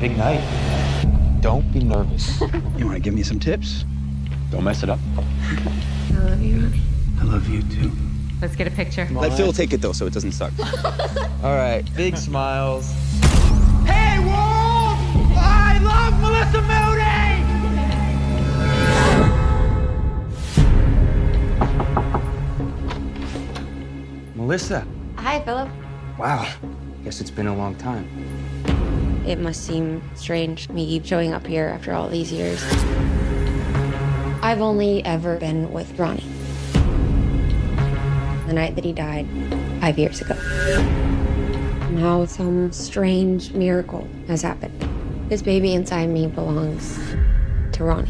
Big night. Don't be nervous. You want to give me some tips? Don't mess it up. I love you, Ronnie. I love you too. Let's get a picture. Let Phil take it though, so it doesn't suck. All right, big smiles. Hey, world! I love Melissa Mooney! Melissa. Hi, Philip. Wow. Guess it's been a long time. It must seem strange, me showing up here after all these years. I've only ever been with Ronnie. The night that he died 5 years ago. Now some strange miracle has happened. This baby inside me belongs to Ronnie.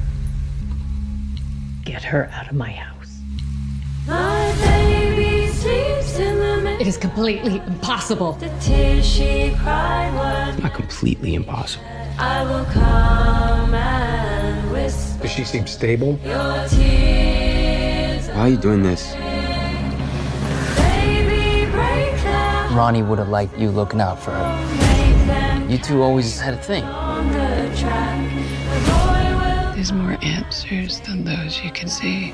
Get her out of my house. My baby sleeps in the It is completely impossible. The tears she cried was It's not completely impossible. I will come and whisper Does she seem stable? your tears. Why are you doing this? Baby, break them, Ronnie would have liked you looking out for her. make them You two always had a thing. on the track. The boy will There's more answers than those you can see.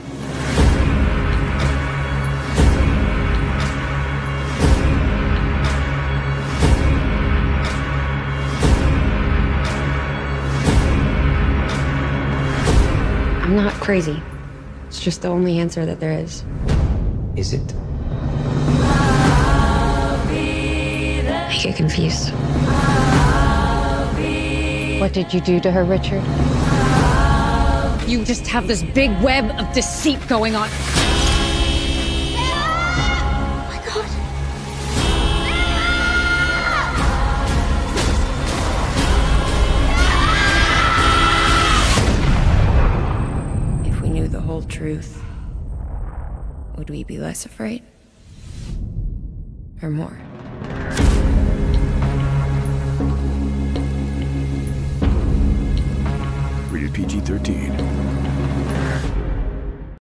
I'm not crazy. It's just the only answer that there is. Is it? I get confused. What did you do to her, Richard? You just have this big web of deceit going on. Oh my God. If we knew the whole truth, would we be less afraid? Or more? Rated PG-13.